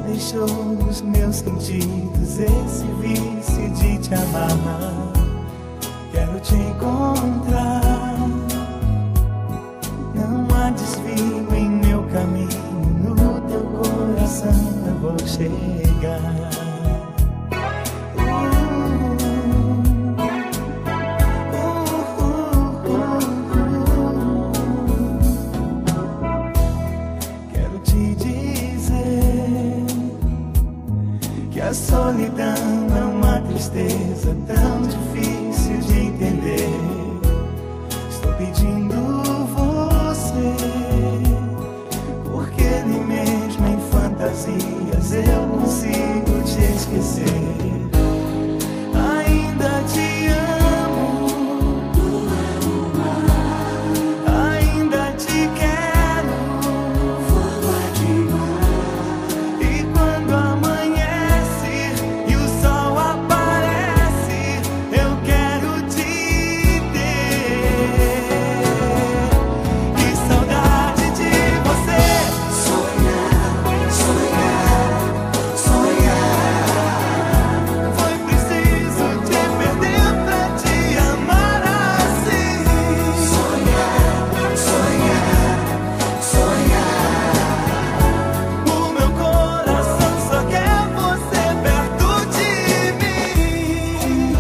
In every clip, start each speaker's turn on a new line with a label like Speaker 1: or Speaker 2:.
Speaker 1: deixou nos meus sentidos esse vício de te amar. Quero te encontrar, não há desvio em meu caminho, no teu coração eu vou chegar. Quero te dizer que a solidão é uma tristeza tão difícil de entender. Estou pedindo você, porque nem mesmo em fantasias eu consigo te esquecer. Ainda te amo, ainda te quero, e quando amanhece e o sol aparece, eu quero te ter. Que saudade de você. Sonhar, sonhar, sonhar. Foi preciso te perder pra te amar assim. Sonhar, sonhar, sonhar. O meu coração só quer você perto de mim.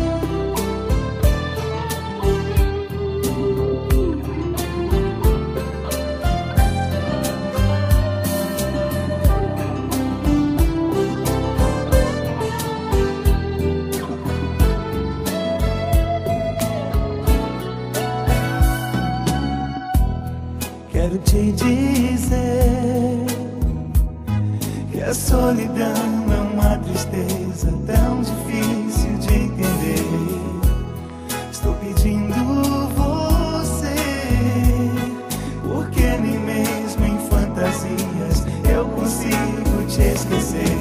Speaker 1: Quero te dizer que a solidão é uma tristeza tão difícil de entender. Estou pedindo você, porque nem mesmo em fantasias eu consigo te esquecer.